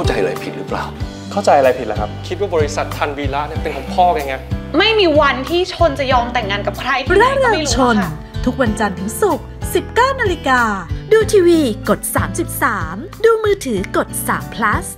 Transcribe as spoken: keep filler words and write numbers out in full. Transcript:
าใจอะไรผิดหรือเปล่าเข้าใจอะไรผิดล่ะครับคิดว่าบริษัททันวีระเนี่ยเป็นของพ่อไงไม่มีวันที่ชนจะยอมแต่งงานกับใครที่ไหนก็ไม่รู้ค่ะทุกวันจันทร์ถึงศุกร์ สิบเก้านาฬิกา ดูทีวีกดสามสิบสามดูมือถือกดสาม plus